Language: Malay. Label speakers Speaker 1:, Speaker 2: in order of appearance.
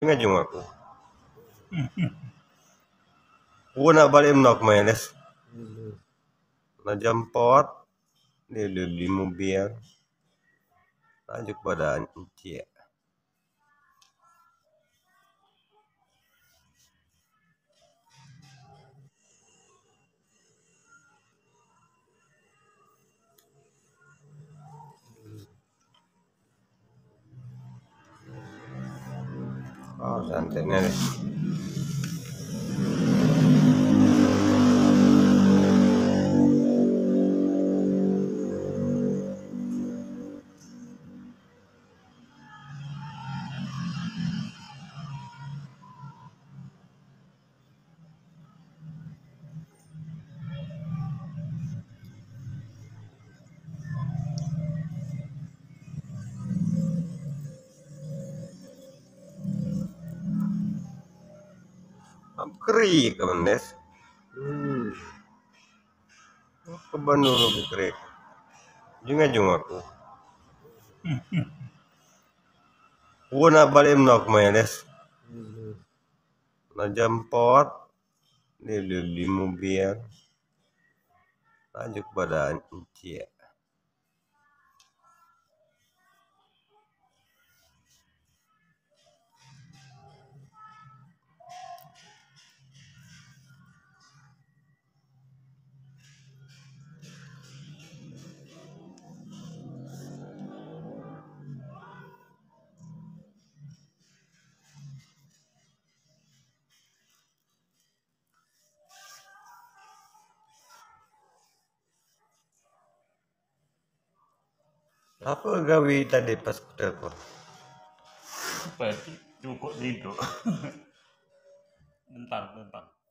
Speaker 1: Ngajung aku. Aku nak balik menok Meles. Nak jemput dia di mobil. Lanjut pada Encik. Oh, santai nih. Kering ke Meles. Ke Bandung aku kering. Ngajung aku. Aku nak balik menok Meles. Nak jemput dia di mobil. Lanjut pada Encik. Apa gawe tadi pas ku telepon?
Speaker 2: Apa itu? Cukup tidur. Bentar.